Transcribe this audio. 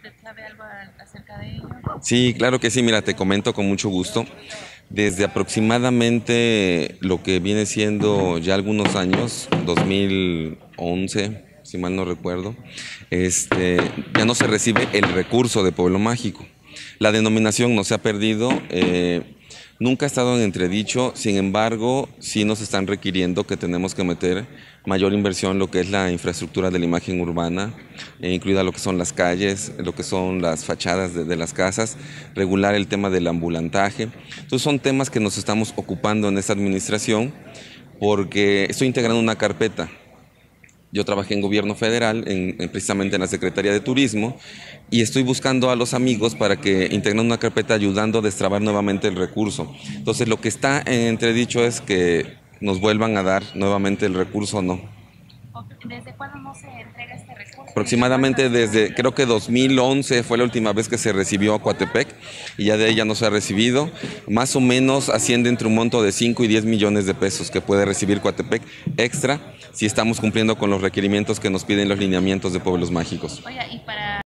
¿Usted sabe algo acerca de ello? Sí, claro que sí, mira, te comento con mucho gusto. Desde aproximadamente lo que viene siendo ya algunos años, 2011, si mal no recuerdo, ya no se recibe el recurso de Pueblo Mágico. La denominación no se ha perdido, nunca ha estado en entredicho, sin embargo, sí nos están requiriendo que tenemos que meter mayor inversión en lo que es la infraestructura de la imagen urbana, incluida lo que son las calles, lo que son las fachadas de las casas, regular el tema del ambulantaje. Entonces son temas que nos estamos ocupando en esta administración porque estoy integrando una carpeta. Yo trabajé en gobierno federal, precisamente en la Secretaría de Turismo, y estoy buscando a los amigos para que integren una carpeta ayudando a destrabar nuevamente el recurso. Entonces, lo que está en entredicho es que nos vuelvan a dar nuevamente el recurso o no. ¿Desde cuándo no se entrega este recurso y de Aproximadamente cuántas? desde, creo que 2011 fue la última vez que se recibió a Coatepec y ya de ahí ya no se ha recibido. Más o menos asciende entre un monto de 5 y 10 millones de pesos que puede recibir Coatepec extra si estamos cumpliendo con los requerimientos que nos piden los lineamientos de Pueblos Mágicos. Oiga, y para